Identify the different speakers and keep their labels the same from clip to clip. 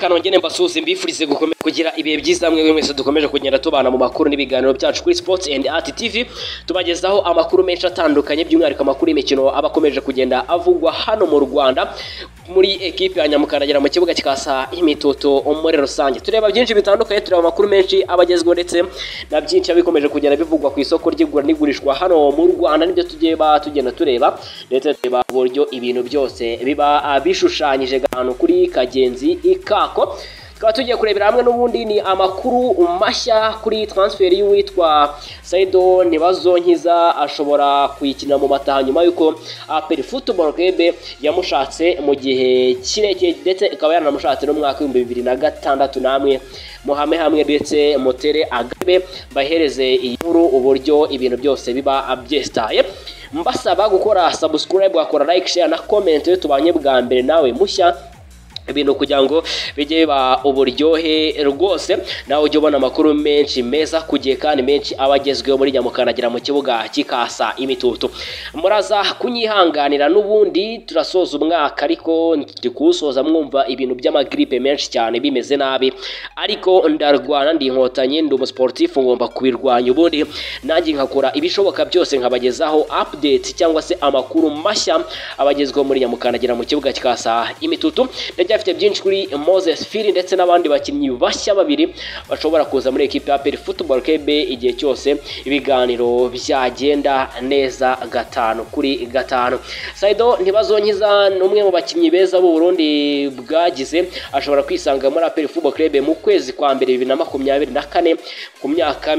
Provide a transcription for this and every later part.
Speaker 1: reka nongere mbasuhuze mbifurize gukomeza kugira ibihe byiza mwe mwese dukomeje kugenda tubana mu makuru n'ibiganiro byacu kuri Sports and Art TV tubagezaho amakuru menshi atandukanye by'umwihariko amakuru y'imikino abakomeje kugenda avugwa hano mu Rwanda muri ekipe ya Nyamukandagira mu kibuga kikasa imitoto muri rusange. Tureba byinshi bitandukanye, tureba amakuru menshi abagezweho ndetse na byinshi abikomeje kugenda bivugwa ku isoko ry'igura n'igurishwa hano mu Rwanda, nibyo tugenda tureba ndetse tureba uburyo ibintu byose biba bishushanyije ahantu kuri Kagenzi ikako. Tukaba tugiye kurebera hamwe n'ubundi ni amakuru mashya kuri transfer y'uwitwa Saido Ntibazonkiza, ashobora kuyikinira mu mataha nyuma yuko APR Football Club yamushatse mu gihe kirekire ndetse ikaba yaranamushatse no mwaka 2026. namwe muhame hamwe ndetse mutere agabe bahereze iyi nkuru uburyo ibintu byose biba byestaye. Mbasaba gukora subscribe, gukora like, share na comment tubanye bwa mbere nawe mushya ibintu kugira ngo bijye biba uburyohe rwose, nawe ujye ubona amakuru menshi meza kugiye kandi menshi abagezweho muri Nyamukandagira mu kibuga kikasa imitutu. Muraza kunyihanganira n'ubundi turasoza umwaka ariko ndikusoza mwumva ibintu by'amagripe menshi cyane bimeze nabi, ariko ndarwana ndi inkotanyi, ndi umusportif, ngomba kubirwanya ubundi nanjye nkakora ibishoboka byose nkabagezaho update cyangwa se amakuru mashya abagezweho muri Nyamukandagira mu kibuga kikasa imitutu. Afite byinshi kuri Moses Fili ndetse n'abandi bakinnyi bashya babiri bashobora kuza muri ekipe ya APR Football Club igihe cyose ibiganiro byagenda neza 5-5. Saido Ntibazonkiza n'umwe mu bakinnyi beza b'u Burundi bwagize, ashobora kwisanga muri APR Football Club mu kwezi kwa mbere 2024 ku myaka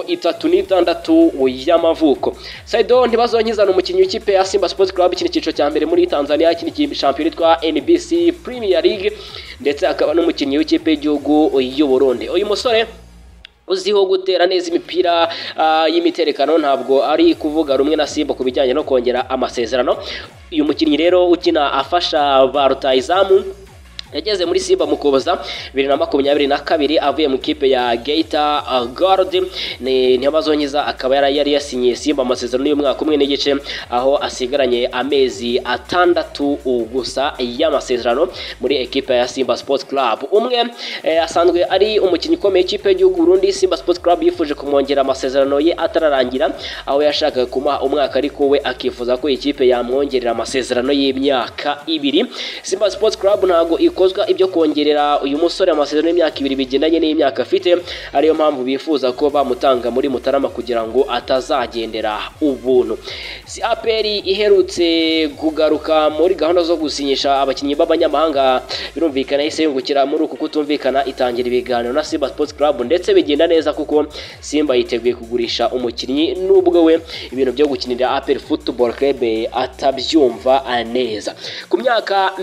Speaker 1: 36 y'amavuko. Saido Ntibazonkiza ni umukinnyi w'ikipe ya Simba Sports Club ikindi cyiciro cya mbere muri Tanzania, ikindi shampiyona yitwa NBC Premier League ndetse akaba n'umukinnyi w'ikipe y'igihugu y'u Burundi. Uyu musore uziho gutera neza imipira y'imiterekano, ntabwo ari kuvuga rumwe na Simba ku bijyanye no kongera amasezerano. Uyu mukinnyi rero ukina afasha ba rutayizamu yageze muri Simba mu Kuboza 2022 avuye mu kipe ya Geita Gold. Ntibazonkiza akaba yari yasinyiye Simba amasezerano y'umwaka umwe n'igice, aho asigaranye amezi 6 gusa y'amasezerano muri ekipe ya Simba Sports Club. Umwe asanzwe ari umukinnyi ukomeye ikipe y'igihugu Burundi. Simba Sports Club yifuje kumwongera amasezerano ye atararangira, aho yashakaga kumuha umwaka ariko we akifuza ko ikipe yamwongerera amasezerano y'imyaka 2. Simba Sports Club ntago kozwa ibyo kongerera uyu musore amasezerano y'imyaka 2 bigendanye n'imyaka afite, ariyo mpamvu bifuza ko bamutanga muri Mutarama kugira ngo atazagendera ubuntu. Si APR iherutse kugaruka muri gahunda zo gusinyisha abakinnyi b'abanyamahanga, birumvikana ise yungukira muri uku kutumvikana itangira ibiganiro na Simba Sports Club ndetse bigenda neza kuko Simba yiteguye kugurisha umukinnyi nubwo we ibintu byo gukinira APR Football Club atabyumva neza. Ku myaka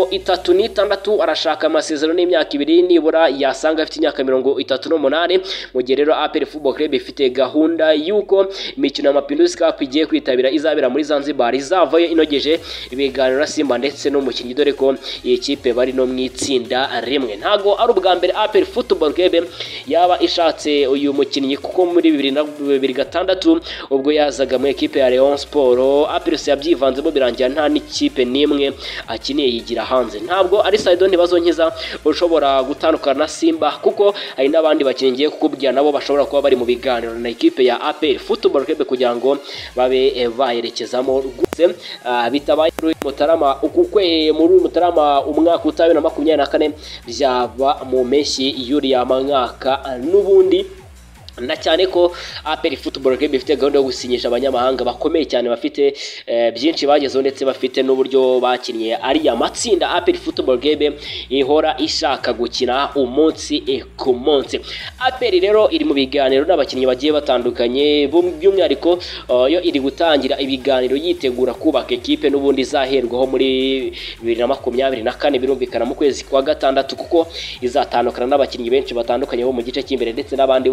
Speaker 1: 36 arashaka amasezerano y'imyaka 2 nibura yasanga afite imyaka 38, mu gihe rero APR Football Club ifite gahunda yuko imikino ya Mapinduzi Cup igiye kwitabira izabera muri Zanzibar izavayo inogeje ibiganiro na Simba ndetse n'umukinnyi, dore ko iyi kipe bari no mwitsinda rimwe. Ntago ari ubwa mbere APR Football Club yaba ishatse uyu mukinnyi kuko muri 2006 ubwo yazaga mu ekipe ya Leon Sport APR yabyivanzemo birangira nta n'ikipe nimwe akiniye yigira hanze. Ntabwo ari Saido Ntibazonkiza ushobora gutandukana na Simba kuko hari n'abandi bakingiye kukubwira nabo bashobora kuba bari mu biganiro na ekipe ya APR Football Club kugira ngo babe baherekezamo rwose. Bitabaye muri Mutarama ukukwe muri Mutarama umwaka utabe na 2024 byaba mu mpeshyi y'uriya mwaka n'ubundi, na cyane ko APR Football Club ifite gahunda yo gusinyisha abanyamahanga bakomeye cyane bafite byinshi bagezeho ndetse bafite n'uburyo bakinnye ari amatsinda. APR Football Club ihora ishaka gukina umunsi ku munsi. APR rero iri mu biganiro n'abakinnyi bagiye batandukanye, by'umwihariko yo iri gutangira ibiganiro yitegura kubaka ekipe n'ubundi izaherwaho muri 2024 birumvikana mu kwezi kwa gatandatu, kuko izatandukana n'abakinnyi benshi batandukanye bo mu gice cy'imbere ndetse n'abandi bo mu gice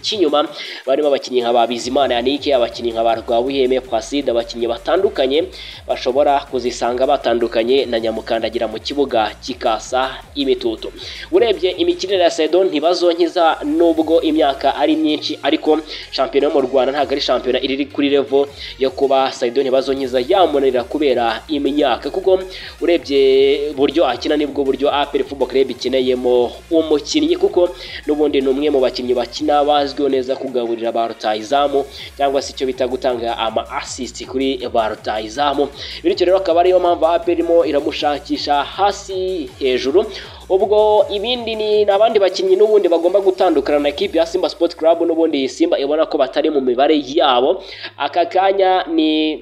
Speaker 1: cy'inyuma barimo abakinnyi nka Bizimana Yannick, abakinnyi nka Aragowe, Placide, abakinnyi batandukanye bashobora kuzisanga batandukanye na Nyamukandagira mu kibuga kikasa imitutu. Urebye imikinire ya Saido ntibazonkiza nubwo imyaka ari myinshi, ariko shampiyona yo mu Rwanda ntabwo ari shampiyona iri kuri level yo kuba Saido ntibazonkiza yamunanira kubera imyaka, kuko urebye buryo akina nibwo buryo APR Football Club ikeneyemo umukinnyi, kuko n'ubundi ni umwe mu bakinnyi bakina bazwiho neza kugaburira ba rutahizamu cyangwa se icyo bita gutanga ama assist kuri ba rutahizamu. Bityo rero akaba ariyo mpamvu APR irimo iramushakisha hasi hejuru. Ubwo ibindi ni nabandi bakinnyi n'ubundi bagomba gutandukana na equipe ya Simba Sport Club, n'ubundi Simba ibona ko batari mu mibare yabo. Aka kanya ni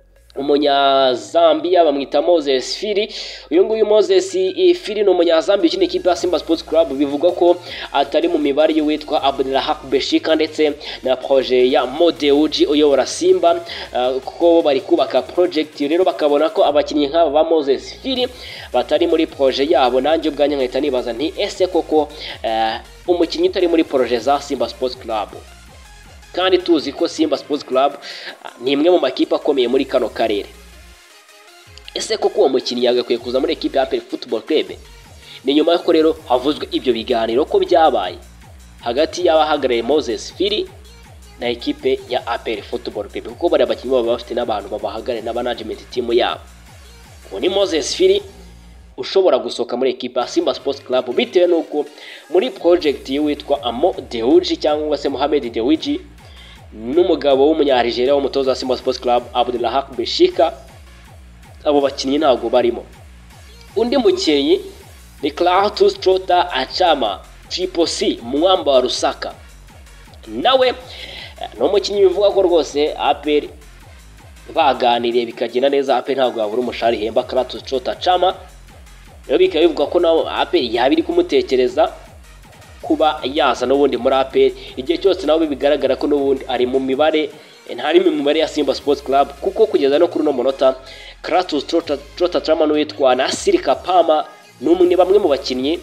Speaker 1: umunyazambia bamwita Moses Firi. Uyu nguyu Moses Firi ni umunyazambia ukina ikipe ya Simba Sports Club, bivugwa ko atari mu mibare y'uwitwa Abandi ndetse na projet ya Modeuji uyobora Simba, kuko bari kubaka project. Rero bakabona ko abakinnyi nk'aba ba Moses Firi batari muri projet yabo. Nanjye ubwanya nkahita nibaza nti ese koko umukinnyi utari muri projet za Simba Sports Club, kandi tuzi ko Simba Sports Club ni imwe mu makipe akomeye muri kano karere, ese koko uwo mukinnyi yagakwiye kuza muri equipe ya APR Football Club? Ni nyuma y'uko rero havuzwe ibyo biganiro ko byabaye hagati y'abahagarariye Moses Firi na equipe ya APR Football Club, kuko bari abakinnyi baba bafite n'abantu babahagarariye na management team yabo. Uwo ni Moses Firi ushobora gusohoka muri equipe ya Simba Sports Club bitewe n'uko muri project y'uwitwa Amo Dewji cyangwa se Mohamed Dewji n'umugabo w'umunyarigeria w'umutoza wa Simba Sports Club Abdullah Beshika, abo bakinnyi ntabwo barimo. Undi mukinnyi ni Clatous Chota Achama Triple C Mwamba wa Rusaka, nawe no mukinnyi bivuga ko rwose APR baganiriye bikagenda neza. APR ntabwo yabura umushari hemba Clatous Chota Achama, rero bikaba bivuga ko nawe APR yabiri kumutekereza kuba yaza n'ubundi muri APR igihe cyose nawe bigaragara ko n'ubundi ari mu mibare, ntari mu mibare ya Simba Sports Club, kuko kugeza no kuri no munota Clatous Chota Achama n'uwitwa Nasir Kapama ni bamwe mu bakinnyi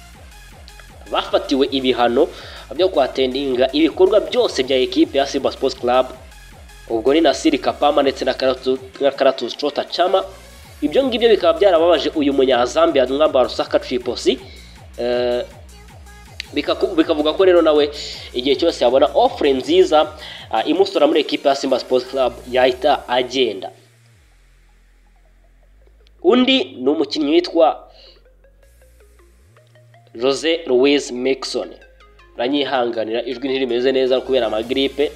Speaker 1: bafatiwe ibihano byo kwatendinga ibikorwa byose bya equipe ya Simba Sports Club. Ubwo ni Nasir Kapama ndetse na Clatous Chota Achama. Ibyo ngibyo bikaba byarababaje uyu munyazambia Mwamba wa Rusaka Triple C, bikavuga ko rero nawe igihe cyose yabona offre nziza imusora muri equipe ya Simba Sports Club yahita agenda. Undi ni umukinnyi witwa Jose Luis Mixon, ranyihanganira ijwi ntirimeze neza kubera amagripe.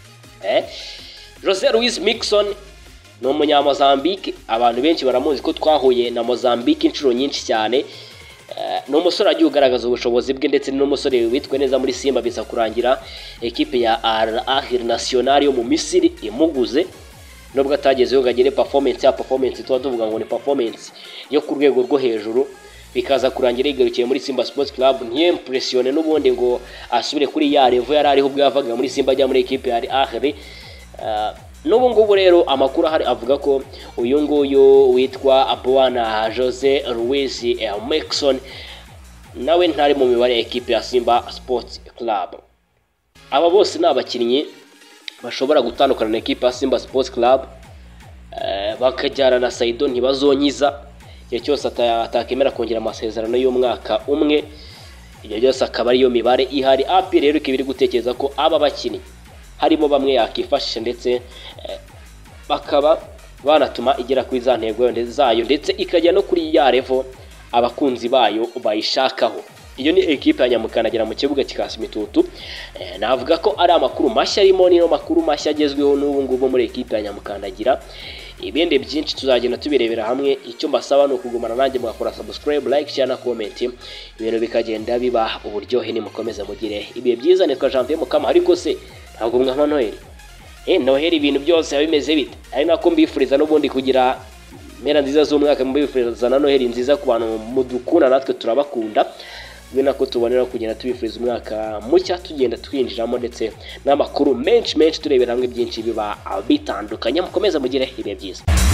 Speaker 1: Jose Luis Mixon ni umunyamozambique, abantu benshi baramuzi ko twahuye na Mozambique inshuro nyinshi cyane. Ni umusore agiye ugaragaza ubushobozi bwe, ndetse n'umusore witwe neza muri Simba biza kurangira equipe ya Al Ahly National yo mu Misiri imuguze, nubwo atagezeho gagire performance tuba tuvuga ngo ni performance yo ku rwego rwo hejuru, bikaza kurangira igarukiye muri Simba Sports Club. Ntiyempressione n'ubundi ngo asubire kuri ya level yari ariho bwavaga muri Simba ajya muri equipe ya Al Ahly. N'ubu ngubu rero amakuru ahari avuga ko uyu nguyu witwa Bwana Jose Luis Mixon nawe ntari mu mibare ya equipe ya Simba Sports Club. Aba bose ni abakinnyi bashobora gutandukana na equipe ya Simba Sports Club bakajyana na Saido ntibazonyiza igihe cyose atakemera kongera amasezerano y'umwaka umwe. Igihe cyose akaba ariyo mibare ihari. APR rero ikibiri gutekereza ko aba bakinnyi harimo bamwe yakifashisha, ndetse bakaba banatuma igera kuri za ntego zayo, ndetse ikajya no kuri ya level abakunzi bayo bayishakaho. Iyo ni equipe ya Nyamukandagira mu kibuga kikasa imitutu. Navuga ko ari amakuru mashya arimo, niyo makuru mashya agezweho n'ubu ngubu muri equipe ya Nyamukandagira. Ibindi byinshi tuzagenda tubirebera hamwe. Icyo mbasaba ni ukugumana nanjye mugakora subscribe, like, share na comment, ibintu bikagenda biba uburyohe. Ni mukomeze mugire ibihe byiza. Nitwa Janvier Mukama, ariko se ntabwo mwama Noheli. Noheli ibintu byose bimeze bite? Ari nako mbifuriza n'ubundi kugira mpera nziza z'umwaka, mbifuriza na Noheli nziza ku bantu mudukunda, natwe turabakunda. Bwe nako tubonera kugenda tubifuriza umwaka mucya tugenda twinjiramo, ndetse n'amakuru menshi turebera hamwe byinshi biba bitandukanye. Mukomeze mugire ibihe byiza.